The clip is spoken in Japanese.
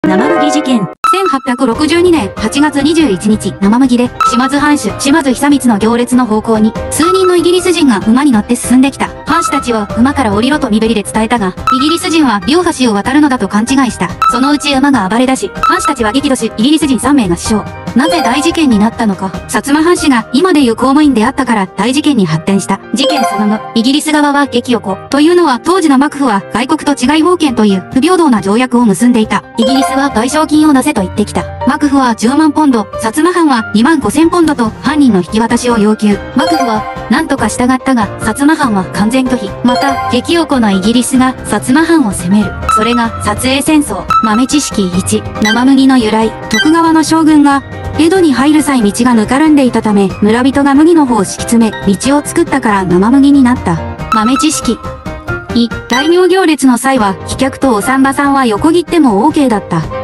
生麦事件。1862年8月21日、生麦で、島津藩主、島津久光の行列の方向に、数人のイギリス人が馬に乗って進んできた。藩士たちは馬から降りろと身振りで伝えたが、イギリス人は両橋を渡るのだと勘違いした。そのうち馬が暴れ出し、藩士たちは激怒し、イギリス人3名が死傷。なぜ大事件になったのか。薩摩藩士が今でいう公務員であったから大事件に発展した。事件その後、イギリス側は激怒。というのは当時の幕府は外国と違い封建という不平等な条約を結んでいた。イギリスは賠償金を出せと言ってきた。幕府は10万ポンド、薩摩藩は2万5000ポンドと犯人の引き渡しを要求。幕府は何とか従ったが、薩摩藩は完全拒否。また、激怒のイギリスが薩摩藩を攻める。それが薩英戦争。豆知識1、生麦の由来。徳川の将軍が江戸に入る際道がぬかるんでいたため、村人が麦の方を敷き詰め、道を作ったから生麦になった。豆知識2、大名行列の際は、飛脚とお産婆さんは横切っても OK だった。